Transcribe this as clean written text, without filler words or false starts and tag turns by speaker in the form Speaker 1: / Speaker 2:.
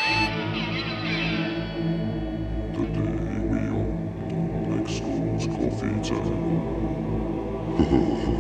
Speaker 1: The day we owned next school's coffee table.